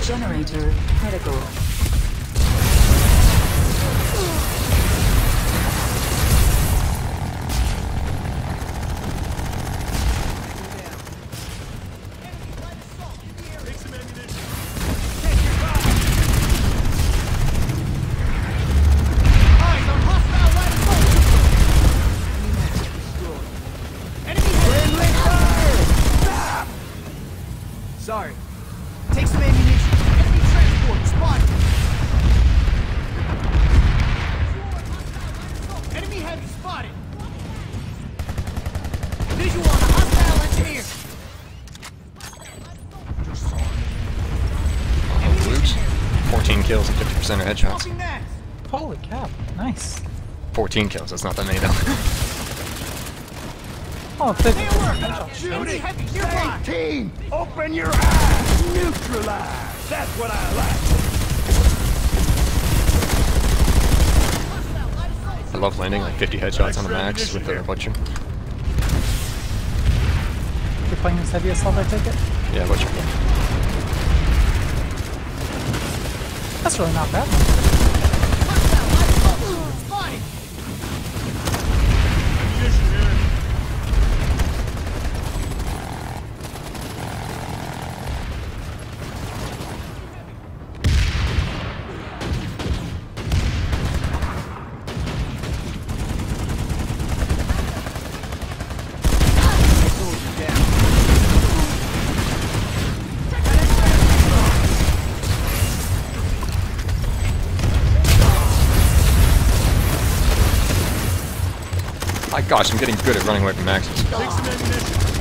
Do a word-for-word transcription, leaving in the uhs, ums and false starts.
Generator critical. Sorry. Take some ammunition. Enemy transport spotted. Enemy heavy spotted. Visual on a hostile engineer. Oh, Luke's fourteen kills and fifty percent are headshots. Smoking that. Holy cow, nice. fourteen kills, that's not that many though. Oh, fifty. Enemy heavy nearby. Team, open your eyes! Neutralize! That's what I like! I love landing like fifty headshots on the max with the Butcher. You're playing this heavy assault, I take it? Yeah, Butcher. That's really not bad. Spotted. My gosh, I'm getting good at running away from maxes. Take some ammunition.